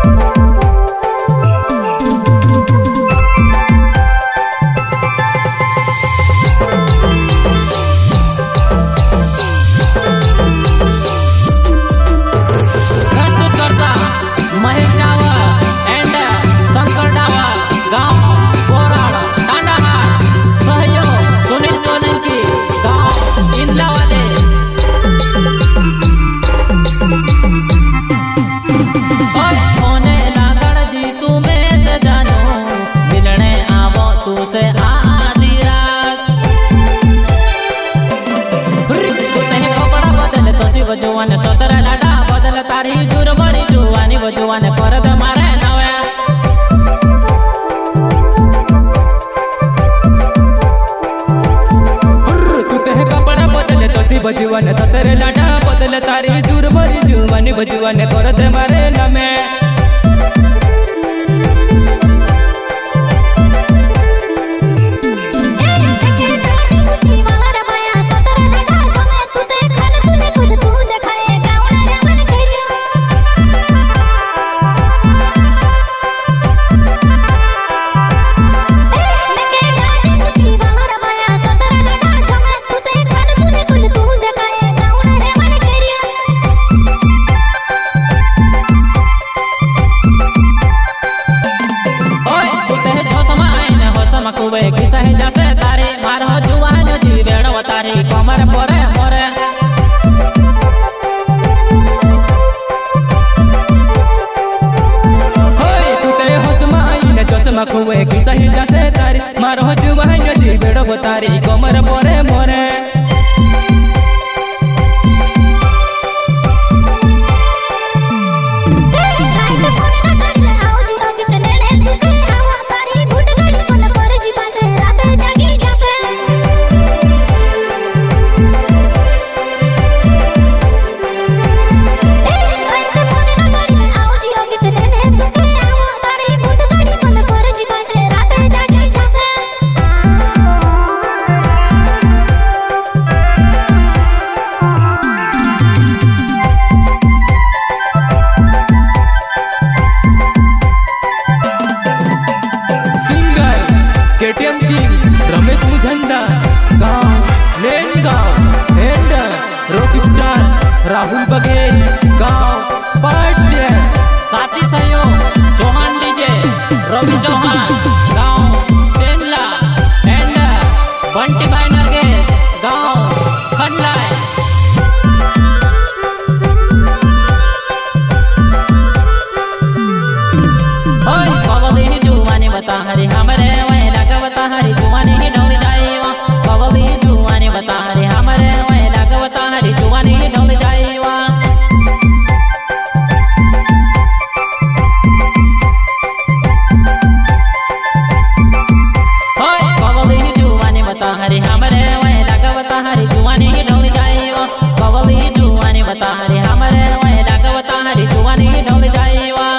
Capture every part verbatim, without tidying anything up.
बजुआन सतर लाडा बदल तारी दूर भरी जुवानी बजुआन करत मारे नमे कमर परे मोरे चश्मा खुए कि सही जैसे तारी मारो जुबान जी बेड़ो तारी कमर परे मोरे राहुल बघेल गांव पाटले साथी सहयोग चौहान डीजे रवि चौहान गांव सेंला एंड बंटी भाई नरगे गांव खंडलाय ओए बाबली जुवानी बता हरी हमरे वही लगवता हरी जुवानी ही ढोल जाएवा बाबली जुवानी बता हरी हमरे वही लगवता हरी जुवानी ही ढोल जाएवा हरी हमरे वही लगवता हरी जुवानी ही ढोल जाएवा बबली जुवानी बता हरी हमरे वही लगवता हरी जुवानी ही ढोल जाएवा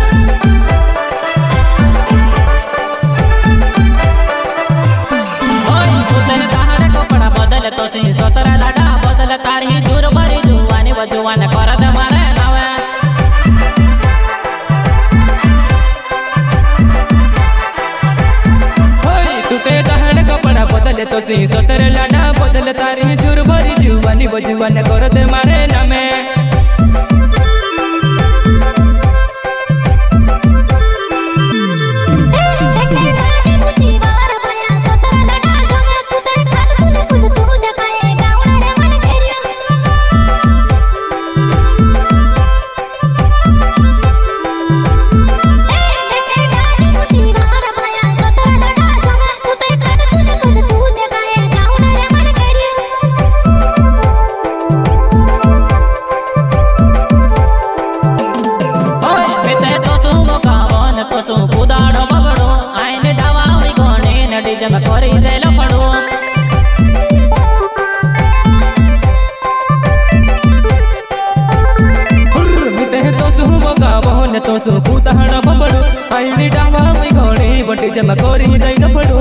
ओए उतने ताहड़े कपड़ा बदल तो सी सतरा लाडा बदल तारी दूर भरी जुवानी बजुआन करत मारे नवे ओए तुते ताहड़े कपड़ा बदल तो सी सतर लाडा बदल तारी दूर भरी जुवानी बजुआन करत मारे नमे तो सु कुताहण बबड़ो आईनी डावा मी घोड़ी बटी जमा कोरी जाई न पड़ो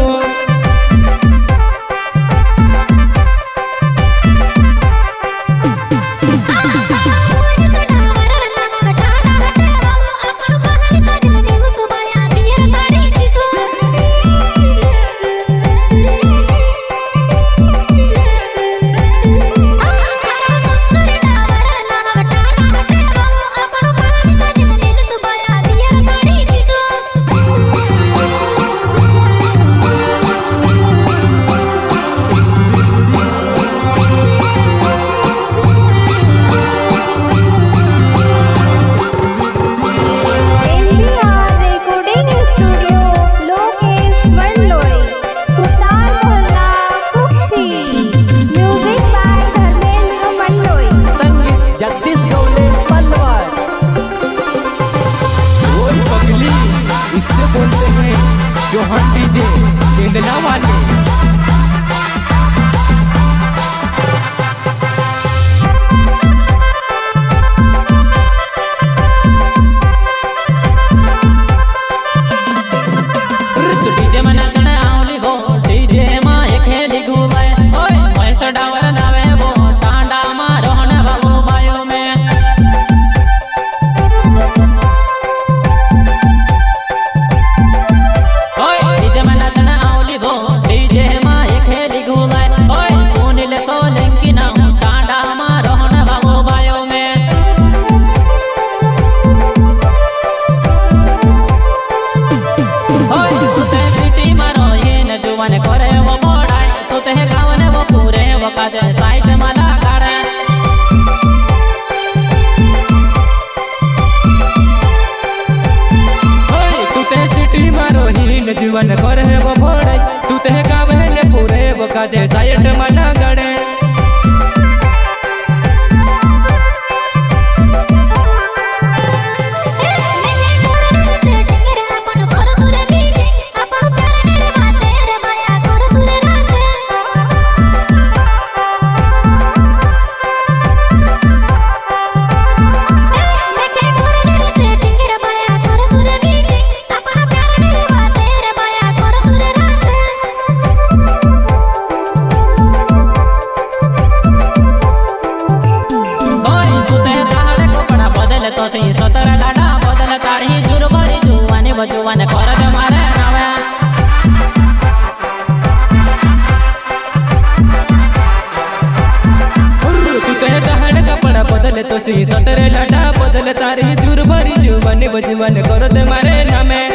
जीवन करे वो भोड़े तू ते गावे ने पूरे वो का दे साइड मना गड़े सतर लाडा बदल तारी जुर भरी जुवानी बजुवान कर दे मारे नावे तू ते दहाड़ कपड़ा बदल तो सी सतर लाडा बदल तारी जुर भरी जुवानी बजुवान कर दे मारे नामे।